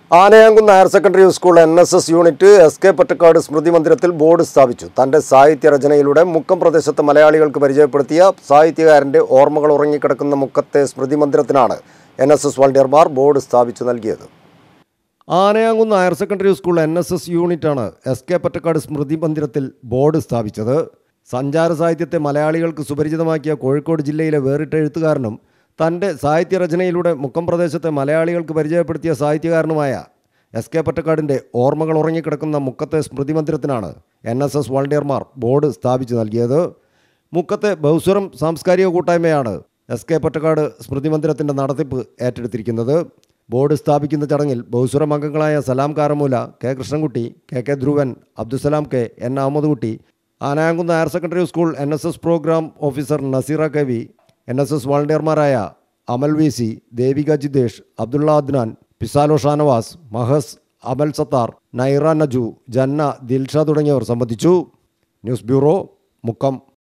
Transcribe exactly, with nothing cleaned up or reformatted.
Anayamkunnu higher secondary school N S S unit S K Pottekkad സ്മൃതി മന്ദിരത്തിൽ board സ്ഥാപിച്ചു. തന്റെ സാഹിത്യ രചനയിലൂടെ മുക്കം പ്രദേശത്തെ മലയാളികൾക്ക് പരിചയപ്പെടുത്തിയ സാഹിത്യകാരന്റെ ഓർമ്മകൾ ഉറങ്ങിക്കിടക്കുന്ന മുക്കത്തെ സ്മൃതി മന്ദിരത്തിനാണ് എൻ എസ് എസ് വളണ്ടിയർമാർ ബോർഡ് സ്ഥാപിച്ചു നൽകിയത്. Anayamkunnu higher secondary school N S S യൂണിറ്റാണ് എസ് കെ പൊറ്റക്കാട് സ്മൃതി മന്ദിരത്തിൽ ബോർഡ് സ്ഥാപിച്ചത്. സഞ്ചാര സാഹിത്യത്തെ മലയാളികൾക്ക് സുപരിചിതമാക്കിയ കോഴിക്കോട് ജില്ലയിലെ വേറിട്ട എഴുത്തുകാരനും തൻ്റെ സാഹിത്യരചനയിലൂടെ മുക്കം പ്രദേശത്തെ മലയാളികൾക്ക് പരിചയപ്പെടുത്തിയ സാഹിത്യകാരനുമായ എസ് കെ പൊറ്റക്കാടിൻ്റെ ഓർമ്മകൾ ഉറങ്ങിക്കിടക്കുന്ന മുക്കത്തെ സ്മൃതി മന്ദിരത്തിനാണ് എൻ എസ് എസ് വളണ്ടിയർമാർ ബോർഡ് സ്ഥാപിച്ചു നൽകിയത്. മുക്കത്തെ ബഹുസ്വരം സാംസ്കാരിക കൂട്ടായ്മയാണ് എസ് കെ പൊറ്റക്കാട് സ്മൃതി മന്ദിരത്തിൻ്റെ നടത്തിപ്പ് ഏറ്റെടുത്തിരിക്കുന്നത്. ബോർഡ് സ്ഥാപിക്കുന്ന ചടങ്ങിൽ ബഹുസ്വരം അംഗങ്ങളായ Salam Karamoola, K Krishnankutty, K K Dhruvan, Abdusalam K, N Ahammed Kutty, Anayamkunnu higher secondary school N S S programme officer Nazeera K V, N S S വളണ്ടിയർമാരായ അമൽ വി സി, ദേവിക ജിതേഷ്, അബ്ദുള്ള അദ്നാൻ, പിസാലോ ഷാനവാസ്, മഹസ്, അമൽ സത്താർ, നൈറ നജു, ജന്ന, ദിൽഷ തുടങ്ങിയവർ സംബന്ധിച്ചു. News bureau, Mukkam.